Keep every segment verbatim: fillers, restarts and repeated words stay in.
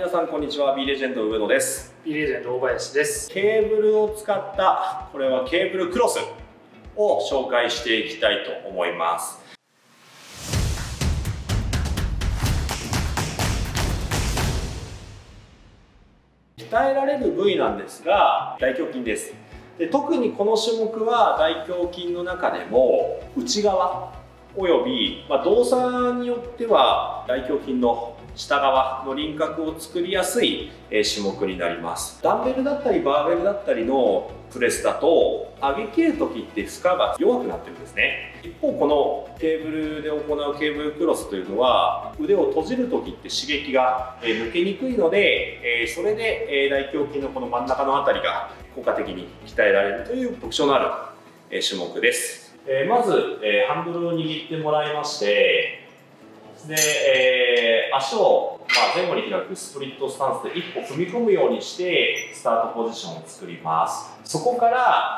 皆さんこんにちは。 B レジェンド上野です。 B レジェンド大林です。 ケーブルを使ったこれはケーブルクロスを紹介していきたいと思います。鍛えられる部位なんですが、大胸筋です。で特にこの種目は大胸筋の中でも内側および、まあ、動作によっては大胸筋の下側の輪郭を作りやすい種目になります。ダンベルだったりバーベルだったりのプレスだと上げ切る時って負荷が弱くなってるんですね。一方このケーブルで行うケーブルクロスというのは腕を閉じる時って刺激が抜けにくいので、それで大胸筋のこの真ん中の辺りが効果的に鍛えられるという特徴のある種目です。まずハンドルを握ってもらいまして、で、えー、足を、まあ、前後に開くスプリットスタンスで一歩踏み込むようにしてスタートポジションを作ります。そこから、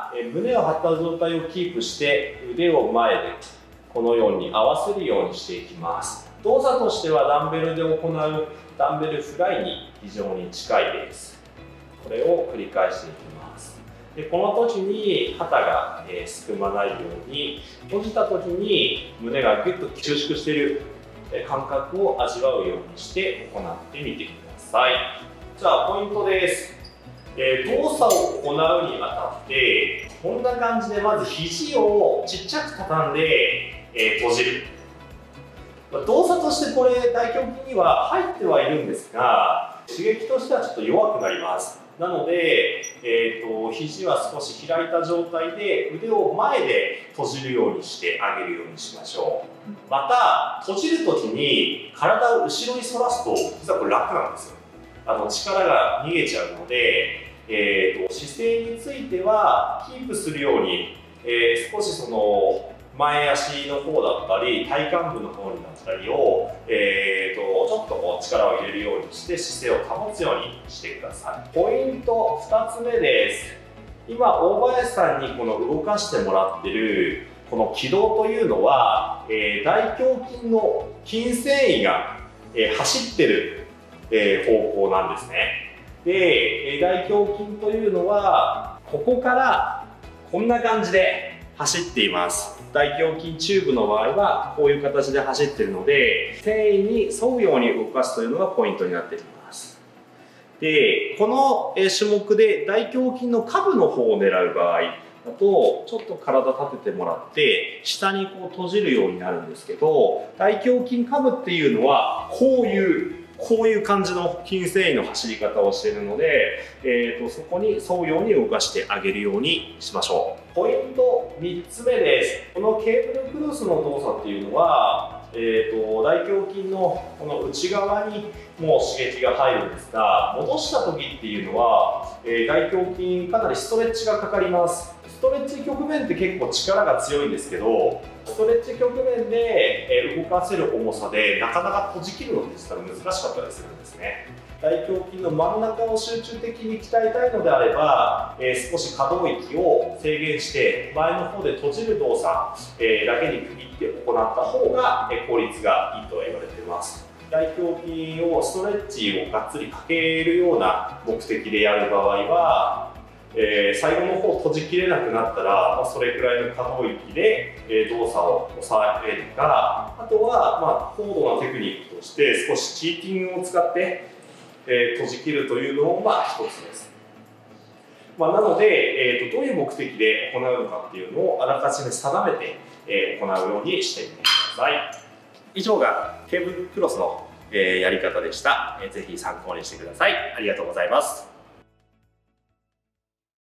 えー、胸を張った状態をキープして腕を前でこのように合わせるようにしていきます。動作としてはダンベルで行うダンベルフライに非常に近いです。これを繰り返していきます。でこの時に肩が、えー、すくまないように、閉じた時に胸がぐっと収縮している感覚を味わうようにして行ってみてください。じゃあポイントです。えー、動作を行うにあたってこんな感じでまず肘をちっちゃく畳んで、えー、閉じる。動作としてこれ大胸筋には入ってはいるんですが、刺激としてはちょっと弱くなります。なので、えーと、肘は少し開いた状態で腕を前で閉じるようにしてあげるようにしましょう。また閉じるときに体を後ろに反らすと実はこれ楽なんですよ。あの力が逃げちゃうので、えーと、姿勢についてはキープするように、えー、少しその前足の方だったり体幹部の方になったりを、えー、とちょっとこう力を入れるようにして姿勢を保つようにしてください。ポイントふたつめです。今大林さんにこの動かしてもらってるこの軌道というのは、えー、大胸筋の筋繊維が、えー、走ってる、えー、方向なんですね。で大胸筋というのはここからこんな感じで走っています。大胸筋チューブの場合はこういう形で走っているので、繊維に沿うように動かすというのがポイントになっています。でこの種目で大胸筋の下部の方を狙う場合だとちょっと体立ててもらって下にこう閉じるようになるんですけど、大胸筋下部っていうのはこういうこういう感じの筋繊維の走り方をしているので、えーと、そこに沿うように動かしてあげるようにしましょう。ポイントみっつめです。このケーブルクロスの動作っていうのは、えーと、大胸筋のこの内側にもう刺激が入るんですが、戻した時っていうのは、えー、大胸筋かなりストレッチがかかります。ストレッチ局面って結構力が強いんですけど、ストレッチ局面で動かせる重さでなかなか閉じ切るのって実は難しかったりするんですね。大胸筋の真ん中を集中的に鍛えたいのであれば、えー、少し可動域を制限して前の方で閉じる動作、えー、だけに区切って行った方が、えー、効率がいいとは言われています。大胸筋をストレッチをがっつりかけるような目的でやる場合は、えー、最後の方閉じきれなくなったら、まあ、それくらいの可動域で、えー、動作を抑えるか、あとは、まあ、高度なテクニックとして少しチーティングを使って、えー、閉じきるというのもまあ一つです。まあ、なので、えーと、どういう目的で行うのかっていうのをあらかじめ定めて、えー、行うようにしてみてください。以上がケーブルクロスの、えー、やり方でした。えー、ぜひ参考にしてください。ありがとうございます。